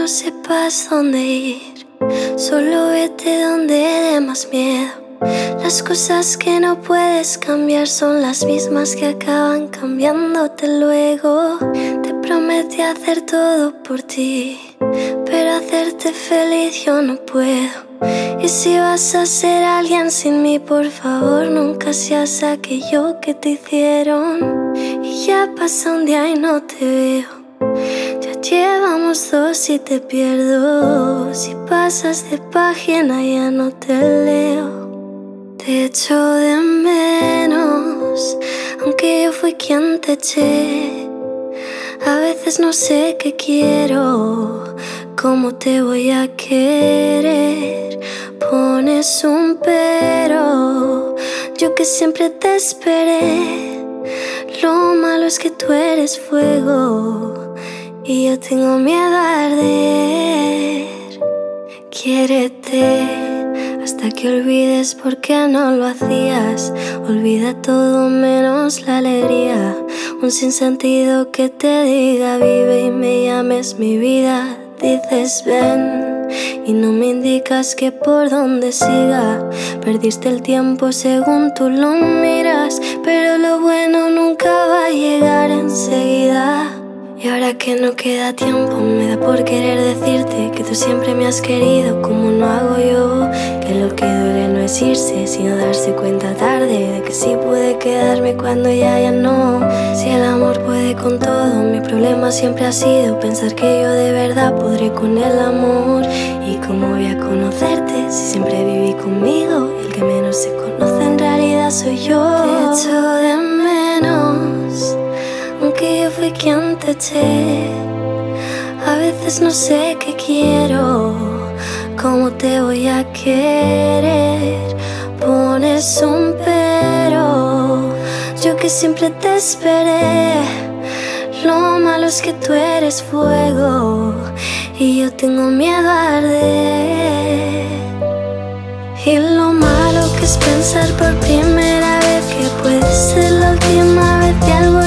no sepas dónde ir, solo vete donde dé más miedo. Las cosas que no puedes cambiar son las mismas que acaban cambiándote luego. Te prometí hacer todo por ti, pero hacerte feliz yo no puedo. Y si vas a ser alguien sin mí, por favor nunca seas aquello que te hicieron. Y ya pasa un día y no te veo, ya llevamos dos y te pierdo. Si pasas de página ya no te leo. Te echo de menos, aunque yo fui quien te eché. A veces no sé qué quiero, cómo te voy a querer. Pones un pero, yo que siempre te esperé. Lo malo es que tú eres fuego y yo tengo miedo a arder. Quiérete hasta que olvides por qué no lo hacías. Olvida todo menos la alegría, un sinsentido que te diga vive y me llames mi vida. Dices ven y no me indicas que por dónde siga. Perdiste el tiempo según tú lo miras, pero lo bueno nunca va a llegar enseguida. Y ahora que no queda tiempo me da por querer decirte que tú siempre me has querido como no hago yo. Que lo que duele no es irse, sino darse cuenta tarde de que sí puede quedarme cuando ya no. Si el amor puede con todo, mi problema siempre ha sido pensar que yo de verdad podré con el amor. Y cómo voy a conocerte si siempre viví conmigo y el que menos se conoce en realidad soy yo. Te echo de menos, aunque yo fui quien te eché. A veces no sé qué quiero, cómo te voy a querer. Pones un pero, yo que siempre te esperé. Lo malo es que tú eres fuego y yo tengo miedo a arder. Y lo malo que es pensar por primera vez que puede ser la última vez de algo